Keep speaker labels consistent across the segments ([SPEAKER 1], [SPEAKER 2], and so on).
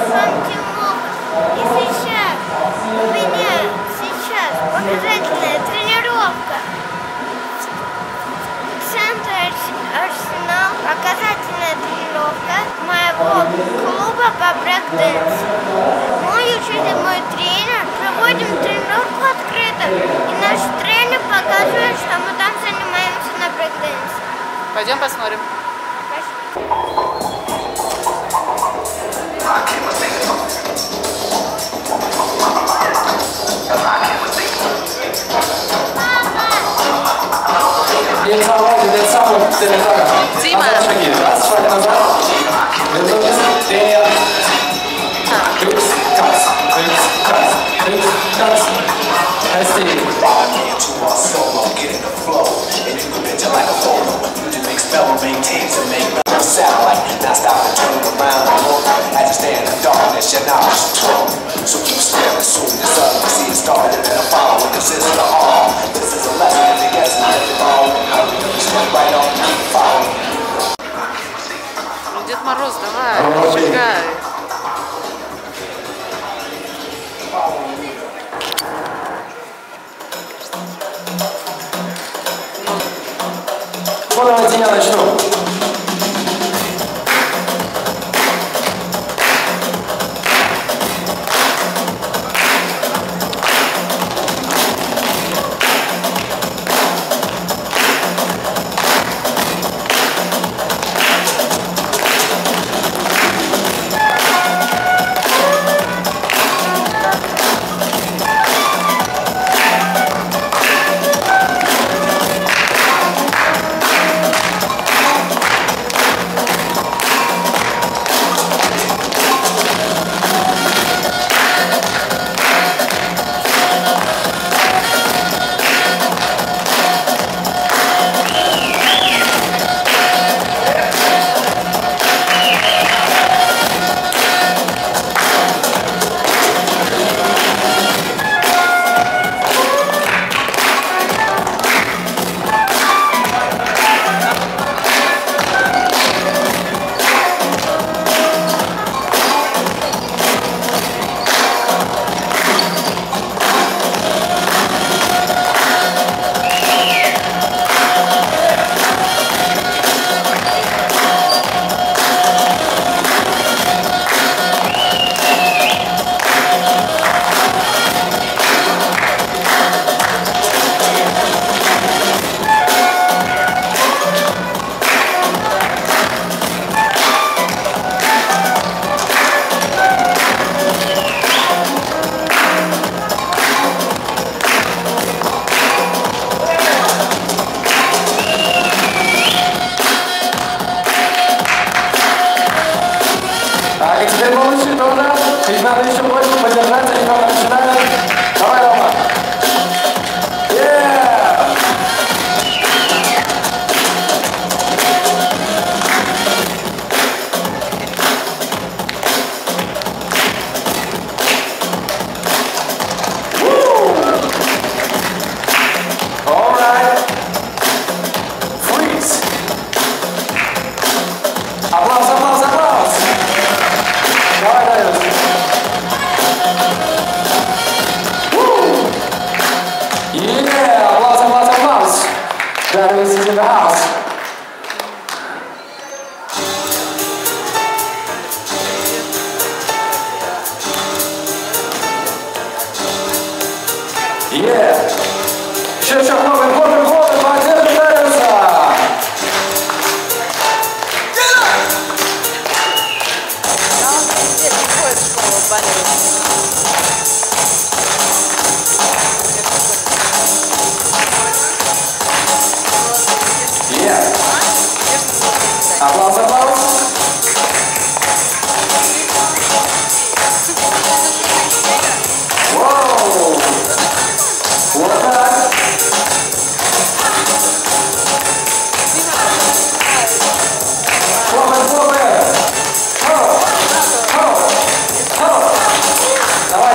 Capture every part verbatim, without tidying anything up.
[SPEAKER 1] вами Тимур. И сейчас у меня сейчас показательная тренировка. Центр Арсенал. Показательная тренировка моего клуба по брейк-дэнсу. Мой учитель, мой тренер. Проводим тренировку открыто. И наш тренер показывает, что мы там занимаемся на брейк-дэнсе.
[SPEAKER 2] Пойдем посмотрим.
[SPEAKER 3] Дима! Раз, шаг назад. Вернулись. Тренер. Тыкс, кас, тыкс, кас, тыкс, кас. Костей.
[SPEAKER 4] Sound like now stop and turn around and look as you stand in the darkness, your knowledge is true. So keep staring, soon as up, you see it started and a follow with the sister all. This is a lesson if you guess not if you follow. Step right on, keep following.
[SPEAKER 2] Ну, Дед Мороз, давай, шагай.
[SPEAKER 3] Ну, давайте я начну. Здесь надо еще больше подержаться, ребята начинают. Давай, Рома. Yeah! Woo! All right. Freeze. Аплодис, аплодис, аплодис. Давай, Дайрус. Yeah, applause, applause, applause. Darius is in the house. Yeah. Еще, еще, хлопаем, хлопаем, хлопаем, поддержим Дариуса. Аплодис, аплодис. Воу! Вот так. Хлопаем, хлопаем. Хоу, хоу, хоу. Давай.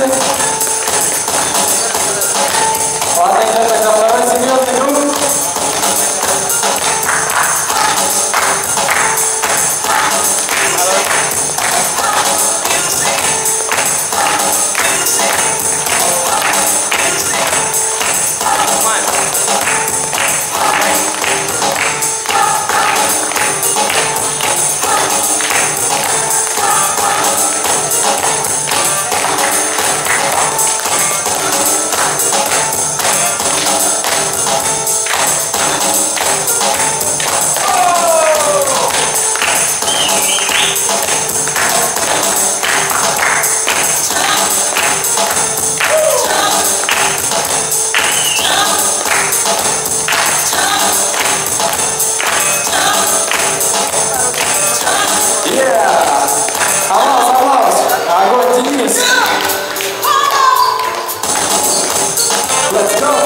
[SPEAKER 3] Отличники. Ладно, идем тогда второй серьезный круг. Let's go!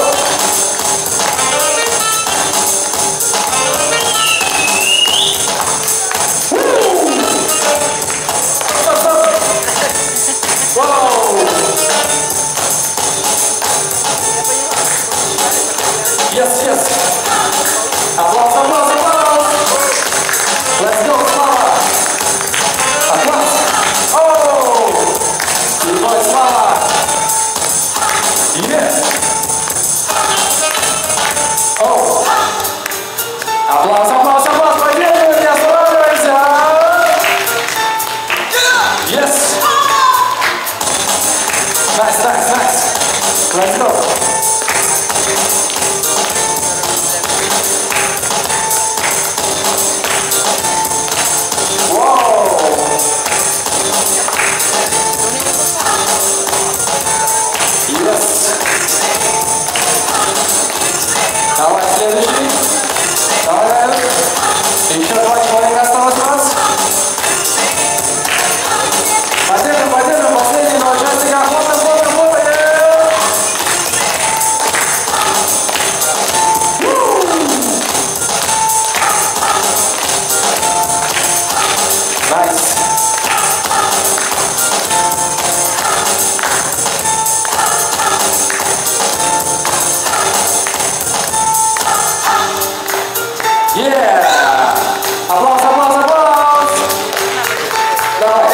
[SPEAKER 3] Whoa! Yes, yes! Аплодис, аплодис, аплодис! Let's go, Слава! Аплодис! Оу! Любовь, Слава! Yes! Оу! Аплодис, аплодис, аплодис! Поддерживаем, не останавливаемся! Yes! Nice, nice, nice! Let's go! Давай, следующий. Давай. Еще два человека осталось у нас. Поддержим, поддержим последнего участника. Хлопаем, хлопаем, хлопаем. Найс. Yeah! Аплодис, аплодис, аплодис! Давай!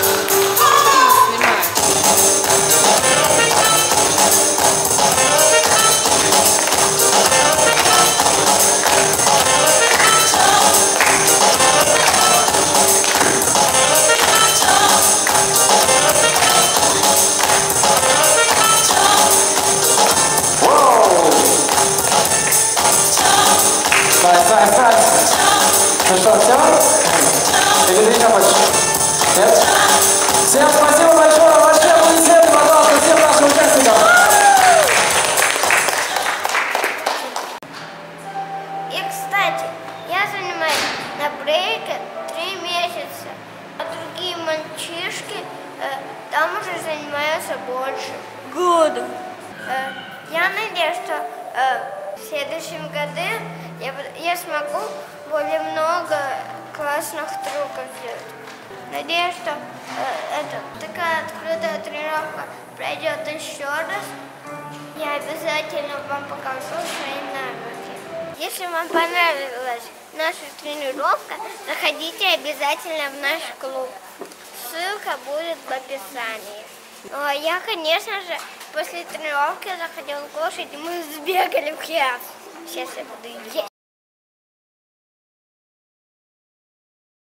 [SPEAKER 3] Воу! Найс, найс, найс! Ну что, все? Или еще больше? Нет? Всем спасибо большое! Большие аплодисменты, пожалуйста, всем нашим участникам!
[SPEAKER 1] И, кстати, я занимаюсь на брейке три месяца, а другие мальчишки э, там уже занимаются больше года. Э, я надеюсь, что э, в следующем году я, я смогу более много классных трюков сделать. Надеюсь, что э, это, такая открытая тренировка пройдет еще раз. Я обязательно вам покажу свои навыки. Если вам понравилась наша тренировка, заходите обязательно в наш клуб. Ссылка будет в описании. Но я, конечно же, после тренировки заходила в лошадь, и мы сбегали в Хиас. Сейчас я буду есть.